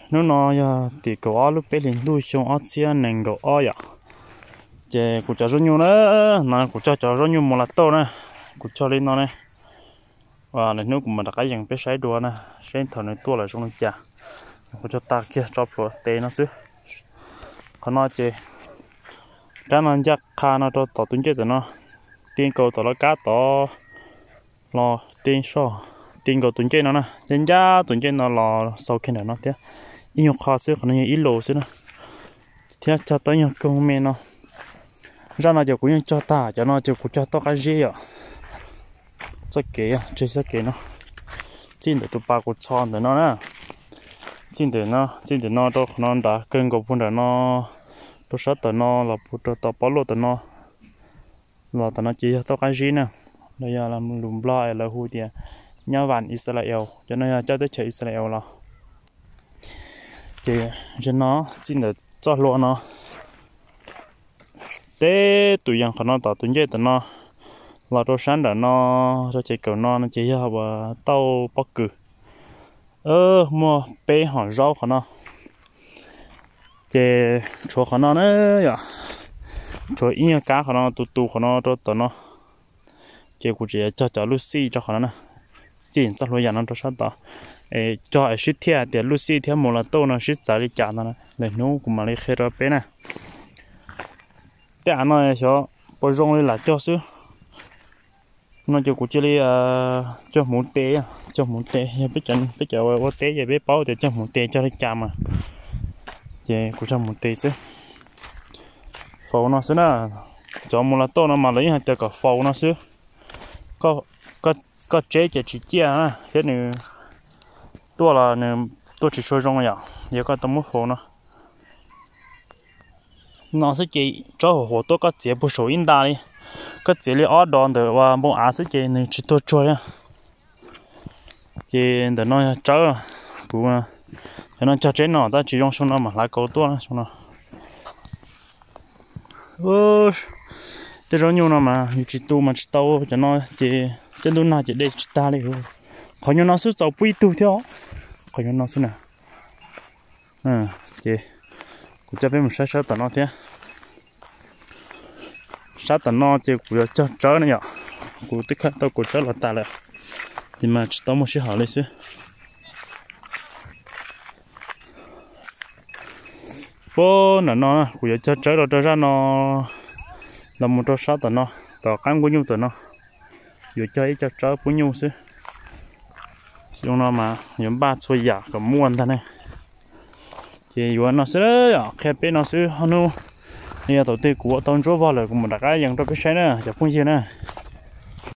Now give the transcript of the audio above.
nó giờ thì có lúc bé liền đuôi xong ở xe nền gỗ ở vậy chè của cho rất nhiều nữa mà của cho rất nhiều một là to nè của cho lên nó này và này nước của mình đã cái dòng bé sấy đua nè sấy thằng này tua lại trong nó chả của cho ta kia cho pro tê nó xứ còn nó chè cái nó chắc khá nó cho tỏ tuấn chết rồi nó tiên cầu tỏ nó cá tỏ lo tiên so tiên cầu tuấn chết nó nè tiên giá tuấn chết nó lo sau khi nào nó thế nhiều khó xứ còn nhiều ít lỗ xứ nữa thế cho tới nhiều công men nó ra nó cũng như cho ta cho nó cũng cho to cái gì à cho kỹ à chơi cho kỹ nó xin để tụi ba của chọn để nó nè xin để nó đó nó đã cân của phun để nó tôi sát để nó là phun tao bỏ lô để nó là để nó chỉ to cái gì nè bây giờ làm lùm lo là hui tiền nhau vạn Israel cho nên cho tới chơi Israel là chỉ cho nó xin để cho luôn nó để tụi dân nó tạo tụi dây tụi nó là đồ sáng để nó cho chạy cầu nó chỉ học tàu bắc cử mua bé họ rau của nó chỉ chỗ của nó nữa ya chỗ yên cá của nó tụ của nó cho tụi nó chỉ cũng chỉ cho Lucy cho của nó nè chỉ cho lối nhà nó cho sát đó cho shit thiệt thì Lucy thiệt một là tàu nó shit giải đi chả nó này nó cũng mà lấy khai ra bé nè cái nó cho bao rong là cho xứ nó cho cụ chỉ cho muốn té biết chợ có té vậy biết bao thì cho muốn té cho nó chạm mà vậy cụ cho muốn té xứ phao nó xứ nè cho một là to nó mà lấy hạt cho cả phao nó xứ có chế chỉ chia nè cái này to là tôi chỉ chơi rong vậy giờ có tấm phao nó sẽ chỉ cho hồ tôi có chế bộ số in đa đi có chế li ở đòn được và bộ á sẽ chế này chỉ tôi chơi á thì để nó chơi cũng để nó chơi nó ta chỉ dùng số nó mà lại cầu tua số nó cái rau nhiều nó mà chỉ tu mà chỉ tàu cho nó chỉ chân tu nào chỉ để chỉ ta đi khỏi nhau nó sẽ tàu bui tu theo khỏi nhau nó sẽ nè chị cũng cho biết một số tao nó thế sát tao nó chỉ cũng cho chớ nữa nhở cũng tích khắc tao cũng chớ là ta lại thì mà chỉ tao một số hỏi lấy xíu bố nó cũng cho chớ rồi cho ra nó là một trò sát tao nó tao cán của nhau tao nó vừa chơi cho chớ của nhau xíu dùng nó mà những ba xuôi giả cả muôn thế này thì vừa nó sẽ kẹp bên nó sẽ hanu bây giờ đầu tiên của tao chỗ vào là cũng một cái dạng cho cái xe nữa chả phun gì nữa